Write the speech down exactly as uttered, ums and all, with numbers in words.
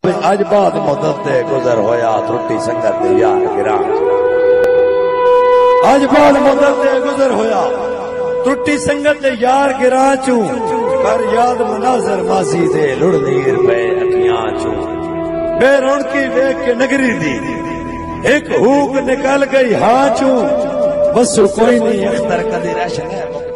अज बाद मुदत दे गुजर होया त्रुटी संगत दे यार गिरा अज बाद मुदत दे गुजर होया त्रुटी संगत दे यार गिरा चू कर याद मनाजर मासी दे लुड़ नीर पे अखियां चू बेरुणकी वेख के नगरी दी एक हूक निकल गई हाँ चू बस कोई नहीं अख्तर कदी रश है।